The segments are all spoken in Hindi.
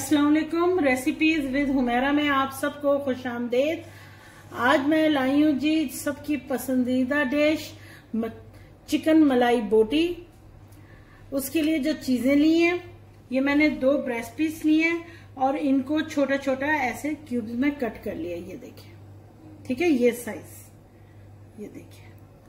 अस्सलाम वालेकुम। रेसिपीज विद हुमैरा में आप सबको खुशामदीद। आज मैं लाई हूँ जी सबकी पसंदीदा डिश चिकन मलाई बोटी। उसके लिए जो चीजें ली हैं, ये मैंने 2 ब्रेस्ट पीस लिए हैं और इनको छोटा छोटा ऐसे क्यूब्स में कट कर लिया। ये देखिए, ठीक है, ये साइज, ये देखिए।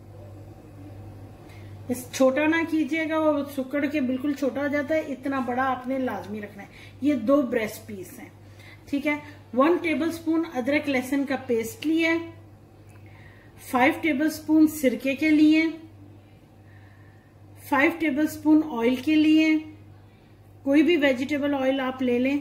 इस छोटा ना कीजिएगा, वो सुकड़ के बिल्कुल छोटा हो जाता है। इतना बड़ा आपने लाजमी रखना है। ये 2 ब्रेस्ट पीस हैं, ठीक है। 1 टेबलस्पून अदरक लहसुन का पेस्ट लिया, 5 टेबलस्पून सिरके के लिए, 5 टेबलस्पून ऑयल के लिए। कोई भी वेजिटेबल ऑयल आप ले लें।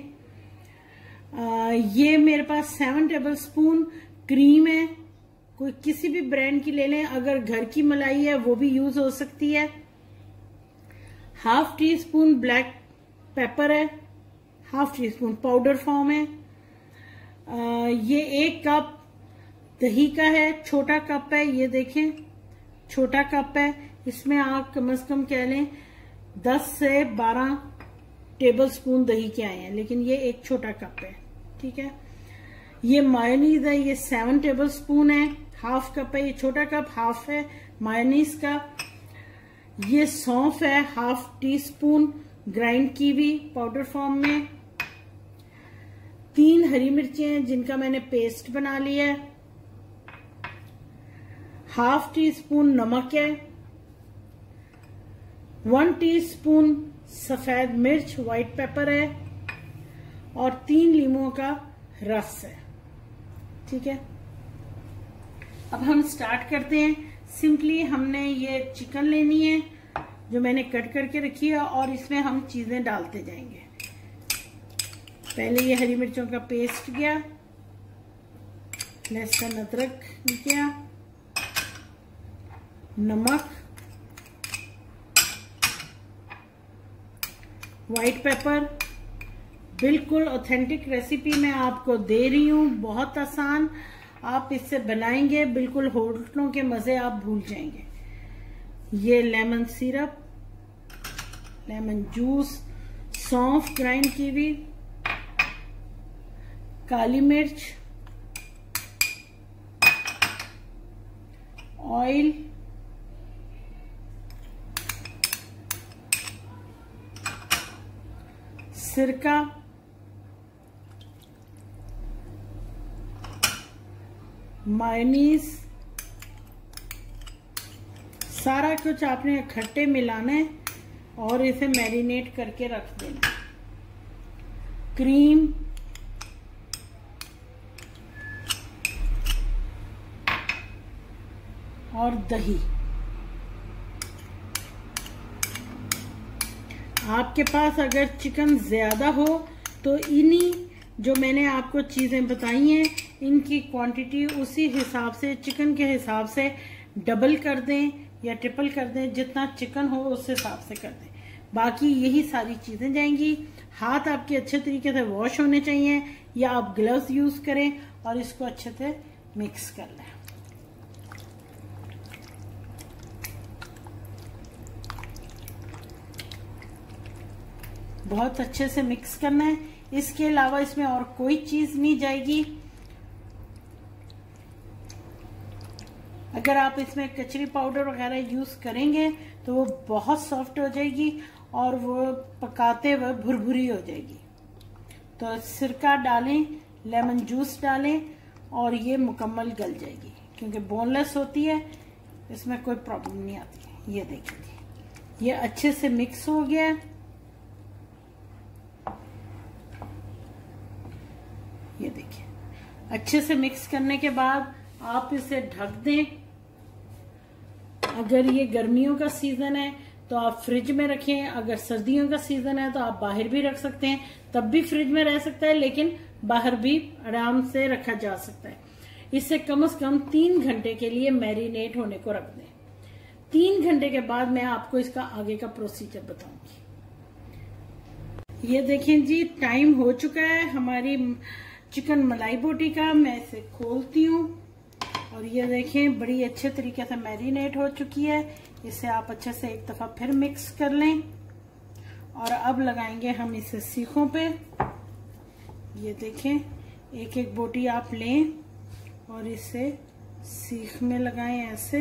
ये मेरे पास 7 टेबलस्पून क्रीम है, कोई किसी भी ब्रांड की ले लें। अगर घर की मलाई है वो भी यूज हो सकती है। 1/2 टीस्पून ब्लैक पेपर है, 1/2 टीस्पून पाउडर फॉर्म है। ये 1 कप दही का है, छोटा कप है। ये देखें, छोटा कप है। इसमें आप कम से कम कह लें 10 से 12 टेबल स्पून दही के आए हैं, लेकिन ये एक छोटा कप है, ठीक है। ये मायोनीज है, ये 7 टेबल स्पून है। 1/2 कप है, ये छोटा कप 1/2 है मायोनीज का। ये सौंफ है 1/2 टीस्पून ग्राइंड की हुई पाउडर फॉर्म में। 3 हरी मिर्चें हैं जिनका मैंने पेस्ट बना लिया है। 1/2 टीस्पून नमक है। 1 टीस्पून सफेद मिर्च व्हाइट पेपर है और 3 लीमों का रस है, ठीक है। अब हम स्टार्ट करते हैं। सिंपली हमने ये चिकन लेनी है जो मैंने कट करके रखी है और इसमें हम चीजें डालते जाएंगे। पहले ये हरी मिर्चों का पेस्ट किया, लहसुन अदरक किया, नमक, व्हाइट पेपर। बिल्कुल ऑथेंटिक रेसिपी मैं आपको दे रही हूँ, बहुत आसान। आप इससे बनाएंगे बिल्कुल होटलों के मजे आप भूल जाएंगे। ये लेमन सिरप, लेमन जूस, सौंफ ग्राइंड की हुई, काली मिर्च, ऑयल, सिरका, मायोनीज। सारा कुछ आपने इकट्ठे मिलाना है और इसे मैरिनेट करके रख देना। क्रीम, और दही। आपके पास अगर चिकन ज्यादा हो तो इन्हीं जो मैंने आपको चीजें बताई हैं, इनकी क्वांटिटी उसी हिसाब से, चिकन के हिसाब से डबल कर दें या ट्रिपल कर दें। जितना चिकन हो उस हिसाब से कर दें। बाकी यही सारी चीजें जाएंगी। हाथ आपके अच्छे तरीके से वॉश होने चाहिए या आप ग्लव्स यूज करें और इसको अच्छे से मिक्स कर लें। बहुत अच्छे से मिक्स करना है। इसके अलावा इसमें और कोई चीज नहीं जाएगी। अगर आप इसमें कचरी पाउडर वगैरह यूज करेंगे तो वो बहुत सॉफ्ट हो जाएगी और वो पकाते हुए भुरभुरी हो जाएगी। तो सिरका डालें, लेमन जूस डालें और ये मुकम्मल गल जाएगी क्योंकि बोनलेस होती है, इसमें कोई प्रॉब्लम नहीं आती। ये देखिए, ये अच्छे से मिक्स हो गया। ये देखिए, अच्छे से मिक्स करने के बाद आप इसे ढक दें। अगर ये गर्मियों का सीजन है तो आप फ्रिज में रखें। अगर सर्दियों का सीजन है तो आप बाहर भी रख सकते हैं, तब भी फ्रिज में रह सकता है, लेकिन बाहर भी आराम से रखा जा सकता है। इसे कम से कम 3 घंटे के लिए मैरिनेट होने को रख दें। 3 घंटे के बाद मैं आपको इसका आगे का प्रोसीजर बताऊंगी। ये देखें जी, टाइम हो चुका है हमारी चिकन मलाई बोटी का। मैं इसे खोलती हूँ और ये देखें बड़ी अच्छे तरीके से मैरिनेट हो चुकी है। इसे आप अच्छे से एक दफा फिर मिक्स कर लें और अब लगाएंगे हम इसे सीखों पे। ये देखें, एक एक बोटी आप लें और इसे सीख में लगाएं ऐसे।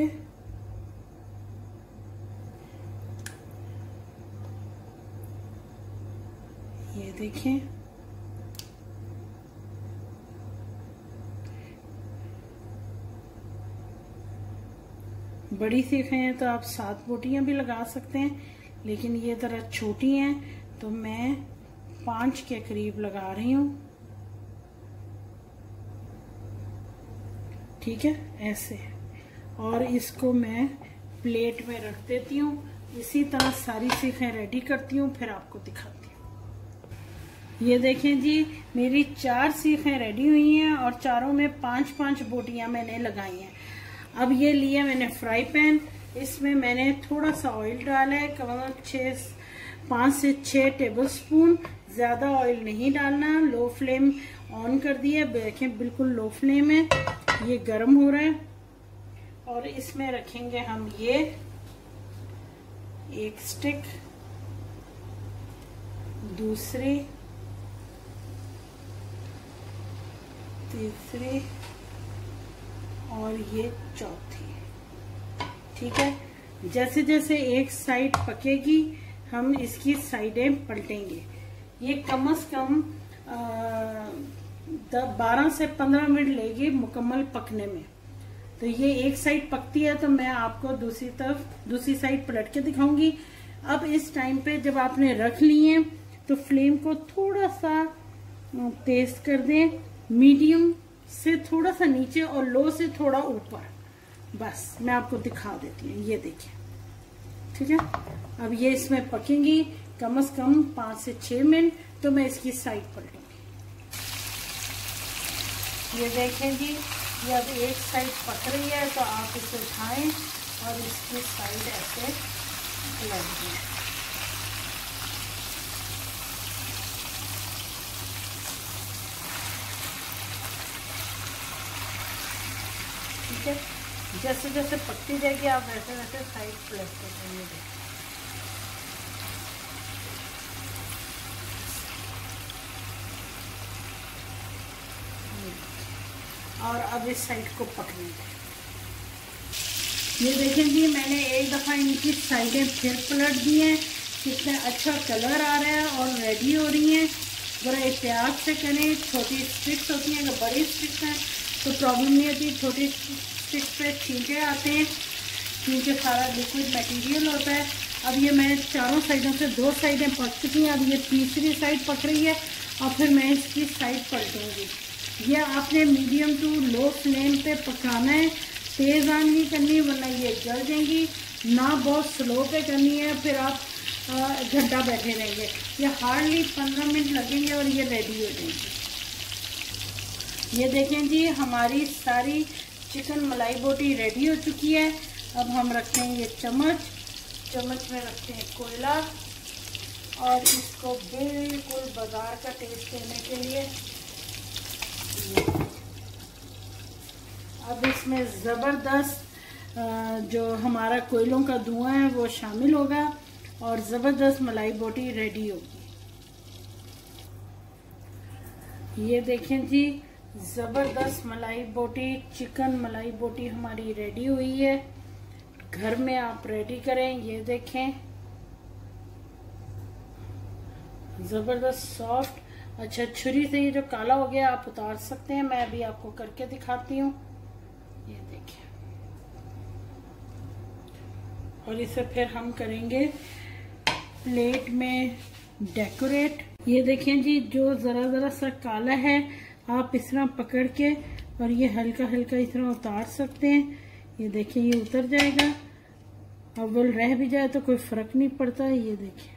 ये देखें, बड़ी सीखें हैं तो आप 7 बोटियां भी लगा सकते हैं, लेकिन ये जरा छोटी हैं तो मैं 5 के करीब लगा रही हूं। ठीक है, ऐसे। और इसको मैं प्लेट में रख देती हूँ। इसी तरह सारी सीखें रेडी करती हूँ, फिर आपको दिखाती हूँ। ये देखें जी, मेरी 4 सीखें रेडी हुई हैं और चारों में 5-5 बोटियां मैंने लगाई हैं। अब ये लिया मैंने फ्राई पैन, इसमें मैंने थोड़ा सा ऑयल डाला है, करीब 5 से 6 टेबल स्पून। ज्यादा ऑयल नहीं डालना। लो फ्लेम ऑन कर दिया, देखें बिल्कुल लो फ्लेम है, ये गर्म हो रहा है। और इसमें रखेंगे हम ये एक स्टिक, दूसरी, तीसरी और ये चौथी। ठीक है, जैसे जैसे एक साइड पकेगी हम इसकी साइडें पलटेंगे। ये कम से कम 12 से 15 मिनट लेगी मुकम्मल पकने में। तो ये एक साइड पकती है तो मैं आपको दूसरी साइड पलट के दिखाऊंगी। अब इस टाइम पे जब आपने रख लिए तो फ्लेम को थोड़ा सा तेज कर दें, मीडियम से थोड़ा सा नीचे और लो से थोड़ा ऊपर। बस मैं आपको दिखा देती हूँ, ये देखिए। ठीक है, अब ये इसमें पकेंगी कम से कम 5 से 6 मिनट, तो मैं इसकी साइड पलटूंगी। ये देखें जी, ये अब एक साइड पक रही है तो आप इसे उठाएं और इसकी साइड ऐसे पलट दें। ठीक है, जैसे जैसे पकती जाएगी आप वैसे वैसे साइड पलटते जाइए। और अब इस साइड को पकने दें। ये देखें जी, मैंने एक दफा इनकी साइडें फिर पलट दी हैं। कितना अच्छा कलर आ रहा है और रेडी हो रही हैं। जरा एहतियात से करें, छोटी स्टिक्स होती हैं, अगर बड़ी स्टिक्स हैं तो प्रॉब्लम नहीं होती। छोटी स्टिक्स पे छींटे आते हैं क्योंकि सारा लिक्विड मटेरियल होता है। अब ये मैं चारों साइडों से 2 साइडें पक चुकी हैं, अब ये तीसरी साइड पक रही है और फिर मैं इसकी साइड पलटूंगी। ये आपने मीडियम टू लो फ्लेम पे पकाना है, तेज आंच नहीं करनी वरना ये जल जाएंगी, ना बहुत स्लो पे करनी है, फिर आप घंटा बैठे रहेंगे। ये हार्डली 15 मिनट लगेंगे और ये रेडी हो जाएंगे। ये देखें जी, हमारी सारी चिकन मलाई बोटी रेडी हो चुकी है। अब हम रखते हैं ये चम्मच में रखते हैं कोयला और इसको बिल्कुल बाजार का टेस्ट देने के लिए अब इसमें ज़बरदस्त जो हमारा कोयलों का धुआं है वो शामिल होगा और ज़बरदस्त मलाई बोटी रेडी होगी। ये देखें जी, ज़बरदस्त मलाई बोटी, चिकन मलाई बोटी हमारी रेडी हुई है। घर में आप रेडी करें। ये देखें, ज़बरदस्त सॉफ्ट। अच्छा, छुरी से ये जो काला हो गया आप उतार सकते हैं, मैं अभी आपको करके दिखाती हूँ। ये देखिए, और इसे फिर हम करेंगे प्लेट में डेकोरेट। ये देखें जी, जो जरा सा काला है आप इस तरह पकड़ के और ये हल्का हल्का इस तरह उतार सकते हैं। ये देखिए, ये उतर जाएगा। अव्वल रह भी जाए तो कोई फर्क नहीं पड़ता। ये देखिए,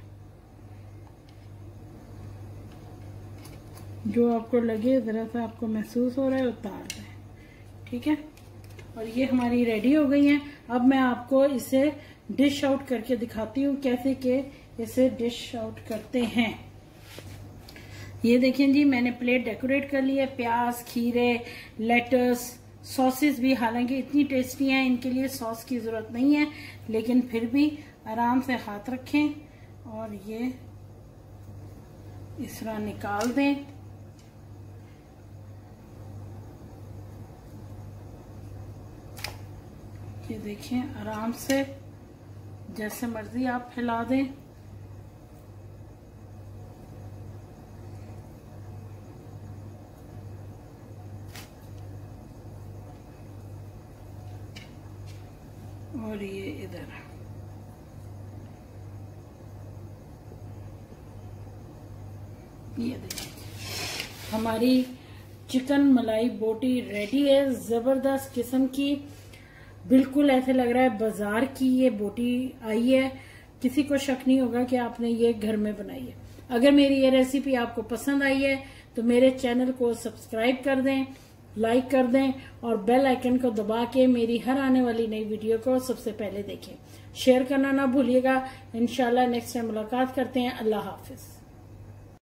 जो आपको लगे जरा सा आपको महसूस हो रहा है उतार दें। ठीक है, और ये हमारी रेडी हो गई हैं। अब मैं आपको इसे डिश आउट करके दिखाती हूँ कैसे के इसे डिश आउट करते हैं। ये देखें जी, मैंने प्लेट डेकोरेट कर ली है। प्याज, खीरे, लेटस, सॉसेस भी, हालांकि इतनी टेस्टी हैं इनके लिए सॉस की जरूरत नहीं है, लेकिन फिर भी आराम से हाथ रखें और ये इस तरह निकाल दें। ये देखें, आराम से जैसे मर्जी आप फैला दें। और ये इधर ये देखिए, हमारी चिकन मलाई बोटी रेडी है। जबरदस्त किस्म की, बिल्कुल ऐसे लग रहा है बाजार की ये बोटी आई है। किसी को शक नहीं होगा कि आपने ये घर में बनाई है। अगर मेरी ये रेसिपी आपको पसंद आई है तो मेरे चैनल को सब्सक्राइब कर दें, लाइक कर दें और बेल आइकन को दबा के मेरी हर आने वाली नई वीडियो को सबसे पहले देखें। शेयर करना ना भूलिएगा। इंशाल्लाह नेक्स्ट टाइम मुलाकात करते हैं। अल्लाह हाफिज।